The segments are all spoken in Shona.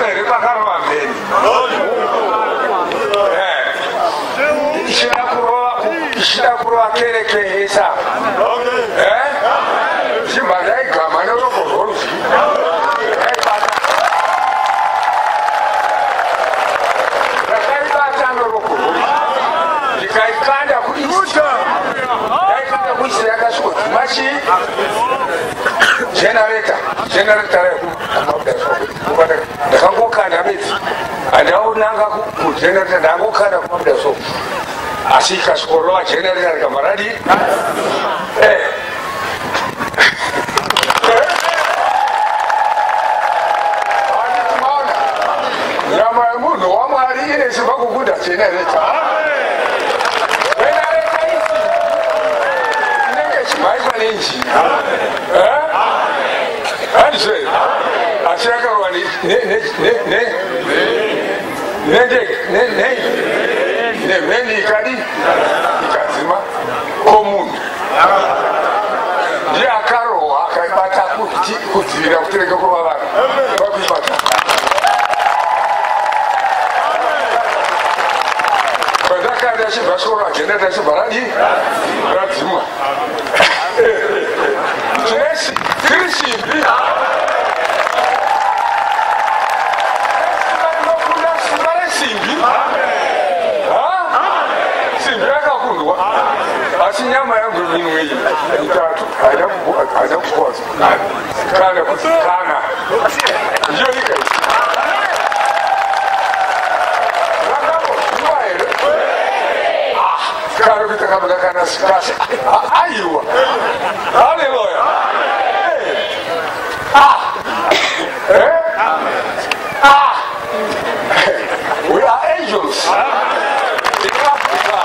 mwere pakarova mberi ichida kurova kereke hesa chimhanda igama neroko rworudyi rakaibata neroko rworudyi ndikaikanda kuisa yaikanda kuisa yakasvikozi machi generator ndakangokanda bedzi handaunanga kugenerator ndangokanda kumabuda so asi ikasvikorova generator rikabva radi nyama yemunhu wamwari ine simba kukunda generator chimhaiswa nenjini handizve asi yakarova nemheni ikadi ikadzima komunhu ndiye akarohwa akaibata kudzivira kutereka kurova vanhu vakuibata pandakanda achibva soro ageneta achibva radi radzimwa tiri simbi inokunda simba resimbi simbi yakakundwa asi nyama yangu minwe itatu haina kukwaza kana kuti kana ndiyo ikaisi kari kuita kabula kana sikasi aiwa haleluya we are angels in Africa.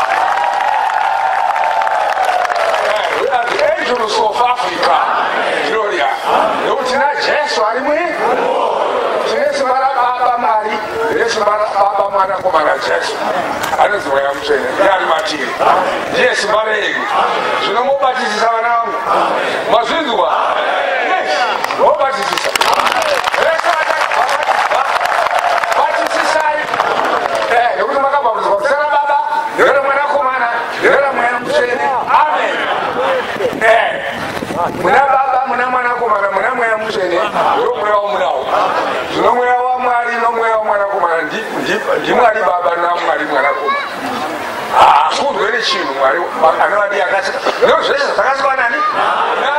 We are the angels of Africa. Gloria. Nekuti naJesu arimwe tine simba rababa Mari, tine simba rababa mwana komana Jesu anonzi mweya mutsvene ari matiri ndiye simba renyu zvinomubatisisa vana vangu mazvinzwa mobatisisa batisisai nekuti makabhabhudzwa kuti sana baba ndera mwana komana ndera mweya mutsvene amen muna baba muna mwana komana muna mweya mutsvene ndo mweya wamunawo zvino mweya wamwari nomweya wamwana komana ndimwari baba namwari mwana komana kundwere chinhu mwari anovadi yakasika no zvese zvakasikwa nani